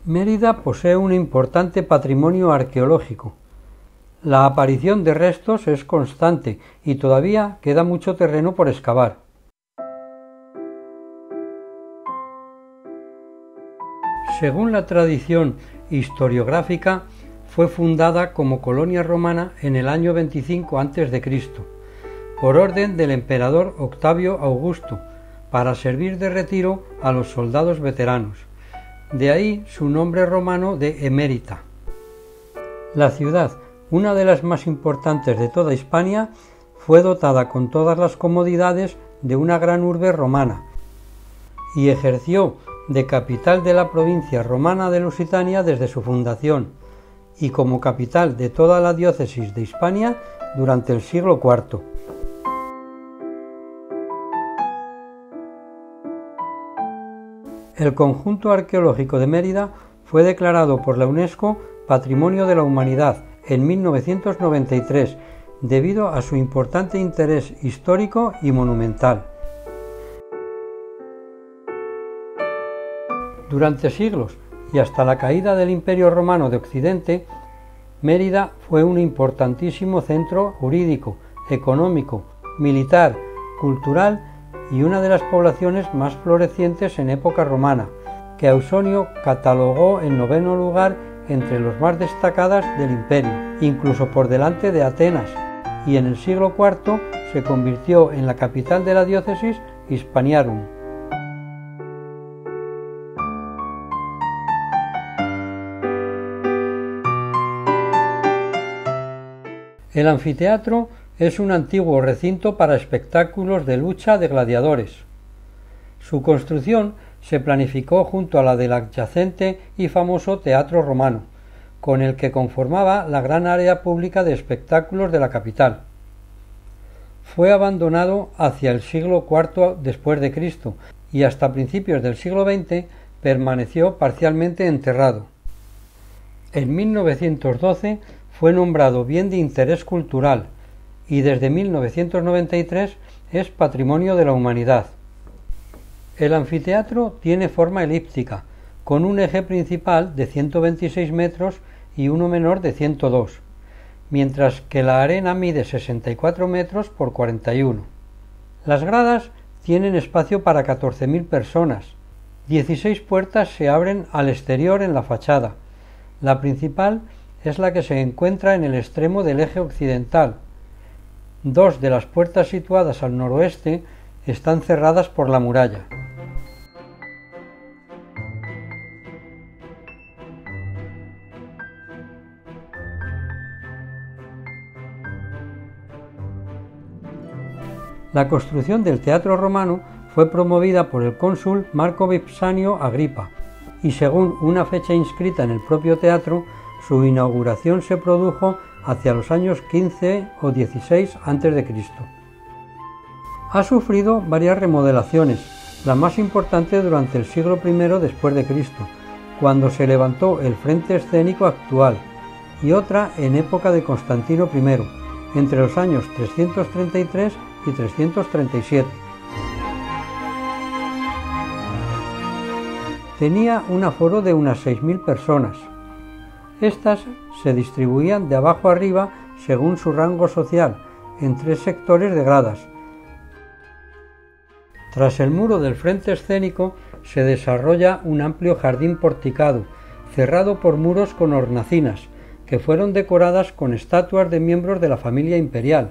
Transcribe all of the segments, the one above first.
Mérida posee un importante patrimonio arqueológico. La aparición de restos es constante y todavía queda mucho terreno por excavar. Según la tradición historiográfica, fue fundada como colonia romana en el año 25 a.C., por orden del emperador Octavio Augusto, para servir de retiro a los soldados veteranos. De ahí su nombre romano de Emérita. La ciudad, una de las más importantes de toda Hispania, fue dotada con todas las comodidades de una gran urbe romana y ejerció de capital de la provincia romana de Lusitania desde su fundación y como capital de toda la diócesis de Hispania durante el siglo IV. El conjunto arqueológico de Mérida fue declarado por la UNESCO Patrimonio de la Humanidad en 1993 debido a su importante interés histórico y monumental. Durante siglos y hasta la caída del Imperio Romano de Occidente, Mérida fue un importantísimo centro jurídico, económico, militar, cultural y una de las poblaciones más florecientes en época romana, que Ausonio catalogó en 9º lugar entre los más destacadas del imperio, incluso por delante de Atenas, y en el siglo IV se convirtió en la capital de la diócesis Hispaniarum. El anfiteatro es un antiguo recinto para espectáculos de lucha de gladiadores. Su construcción se planificó junto a la del adyacente y famoso Teatro Romano, con el que conformaba la gran área pública de espectáculos de la capital. Fue abandonado hacia el siglo IV después de Cristo y hasta principios del siglo XX permaneció parcialmente enterrado. En 1912 fue nombrado Bien de Interés Cultural y desde 1993 es Patrimonio de la Humanidad. El anfiteatro tiene forma elíptica, con un eje principal de 126 metros y uno menor de 102, mientras que la arena mide 64 metros por 41. Las gradas tienen espacio para 14.000 personas. 16 puertas se abren al exterior en la fachada. La principal es la que se encuentra en el extremo del eje occidental. 2 de las puertas situadas al noroeste están cerradas por la muralla. La construcción del Teatro Romano fue promovida por el cónsul Marco Vipsanio Agripa y según una fecha inscrita en el propio teatro, su inauguración se produjo hacia los años 15 o 16 a.C. Ha sufrido varias remodelaciones, la más importante durante el siglo I después de Cristo, cuando se levantó el frente escénico actual, y otra en época de Constantino I, entre los años 333 y 337. Tenía un aforo de unas 6.000 personas. Estas se distribuían de abajo arriba según su rango social, en 3 sectores de gradas. Tras el muro del frente escénico se desarrolla un amplio jardín porticado, cerrado por muros con hornacinas, que fueron decoradas con estatuas de miembros de la familia imperial.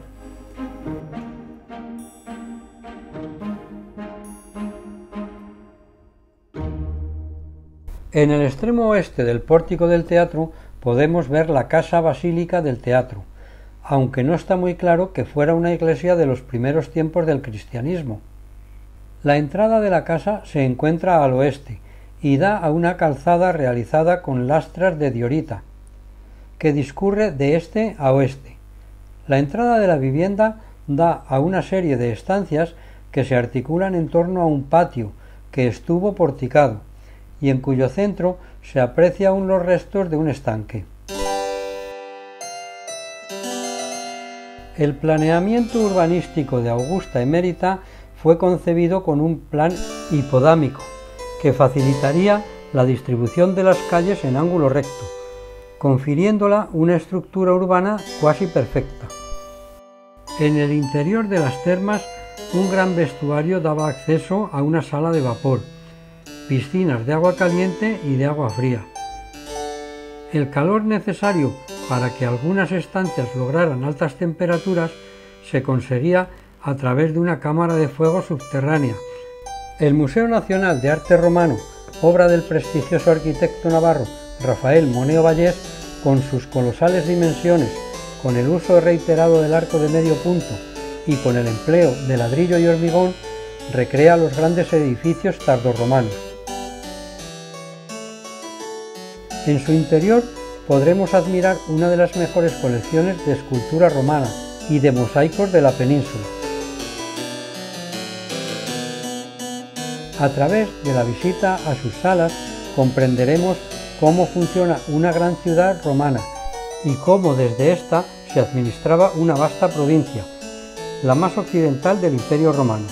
En el extremo oeste del pórtico del teatro podemos ver la casa basílica del teatro, aunque no está muy claro que fuera una iglesia de los primeros tiempos del cristianismo. La entrada de la casa se encuentra al oeste y da a una calzada realizada con lastras de diorita, que discurre de este a oeste. La entrada de la vivienda da a una serie de estancias que se articulan en torno a un patio que estuvo porticado y en cuyo centro se aprecia aún los restos de un estanque. El planeamiento urbanístico de Augusta Emérita fue concebido con un plan hipodámico que facilitaría la distribución de las calles en ángulo recto, confiriéndola una estructura urbana cuasi perfecta. En el interior de las termas, un gran vestuario daba acceso a una sala de vapor, piscinas de agua caliente y de agua fría. El calor necesario para que algunas estancias lograran altas temperaturas se conseguía a través de una cámara de fuego subterránea. El Museo Nacional de Arte Romano, obra del prestigioso arquitecto navarro Rafael Moneo Vallés, con sus colosales dimensiones, con el uso reiterado del arco de medio punto y con el empleo de ladrillo y hormigón, recrea los grandes edificios tardorromanos. En su interior podremos admirar una de las mejores colecciones de escultura romana y de mosaicos de la península. A través de la visita a sus salas comprenderemos cómo funciona una gran ciudad romana y cómo desde esta se administraba una vasta provincia, la más occidental del Imperio Romano.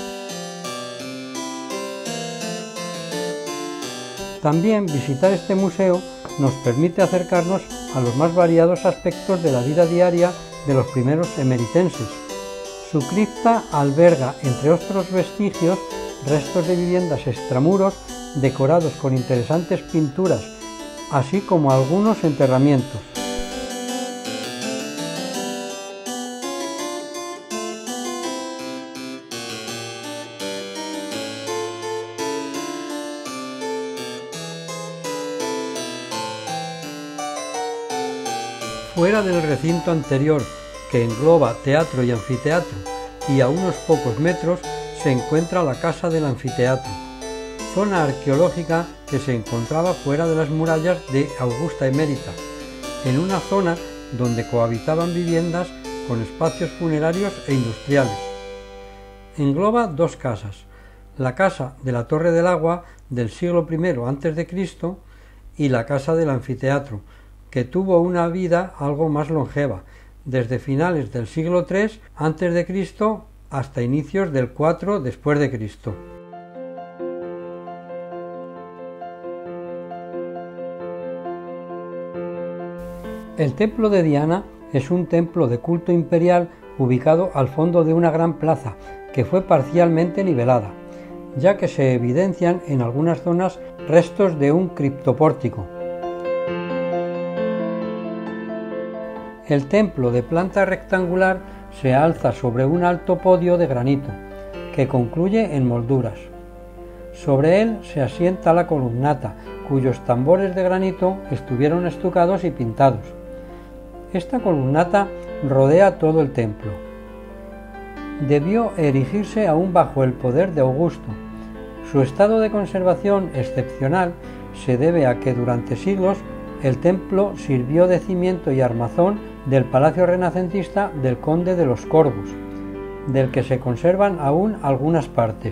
También visitar este museo nos permite acercarnos a los más variados aspectos de la vida diaria de los primeros emeritenses. Su cripta alberga, entre otros vestigios, restos de viviendas extramuros decorados con interesantes pinturas, así como algunos enterramientos. Fuera del recinto anterior, que engloba teatro y anfiteatro, y a unos pocos metros se encuentra la Casa del Anfiteatro, zona arqueológica que se encontraba fuera de las murallas de Augusta Emérita, en una zona donde cohabitaban viviendas con espacios funerarios e industriales. Engloba dos casas, la Casa de la Torre del Agua del siglo I a.C. y la Casa del Anfiteatro, que tuvo una vida algo más longeva, desde finales del siglo III a.C. hasta inicios del IV después de Cristo. El templo de Diana es un templo de culto imperial ubicado al fondo de una gran plaza que fue parcialmente nivelada, ya que se evidencian en algunas zonas restos de un criptopórtico. El templo, de planta rectangular, se alza sobre un alto podio de granito, que concluye en molduras. Sobre él se asienta la columnata, cuyos tambores de granito estuvieron estucados y pintados. Esta columnata rodea todo el templo. Debió erigirse aún bajo el poder de Augusto. Su estado de conservación excepcional se debe a que durante siglos el templo sirvió de cimiento y armazón del palacio renacentista del conde de los Corvus, del que se conservan aún algunas partes.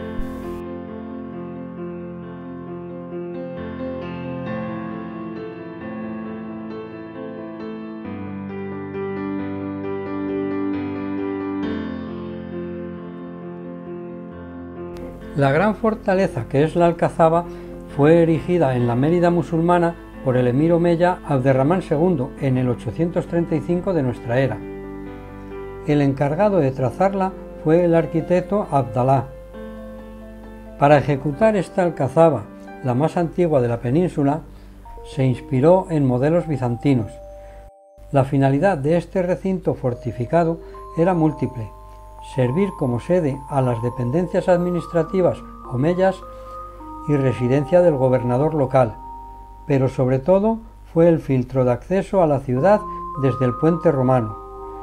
La gran fortaleza que es la Alcazaba fue erigida en la Mérida musulmana por el emir omeya Abderramán II en el 835 de nuestra era. El encargado de trazarla fue el arquitecto Abdalá. Para ejecutar esta alcazaba, la más antigua de la península, se inspiró en modelos bizantinos. La finalidad de este recinto fortificado era múltiple: servir como sede a las dependencias administrativas omeyas y residencia del gobernador local, pero sobre todo fue el filtro de acceso a la ciudad desde el puente romano.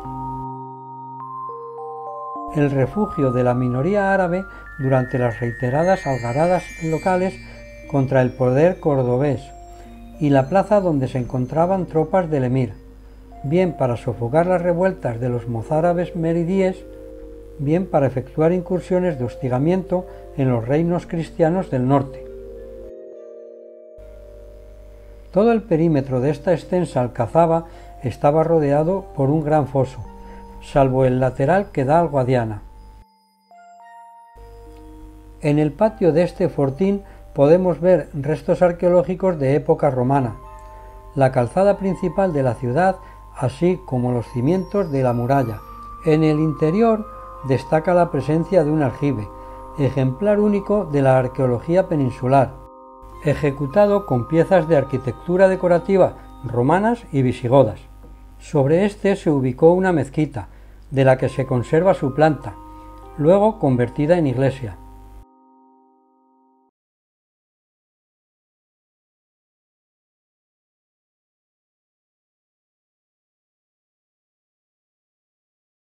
El refugio de la minoría árabe durante las reiteradas algaradas locales contra el poder cordobés y la plaza donde se encontraban tropas del emir, bien para sofocar las revueltas de los mozárabes meridíes, bien para efectuar incursiones de hostigamiento en los reinos cristianos del norte. Todo el perímetro de esta extensa alcazaba estaba rodeado por un gran foso, salvo el lateral que da al Guadiana. En el patio de este fortín podemos ver restos arqueológicos de época romana, la calzada principal de la ciudad, así como los cimientos de la muralla. En el interior destaca la presencia de un aljibe, ejemplar único de la arqueología peninsular, ejecutado con piezas de arquitectura decorativa romanas y visigodas. Sobre este se ubicó una mezquita, de la que se conserva su planta, luego convertida en iglesia.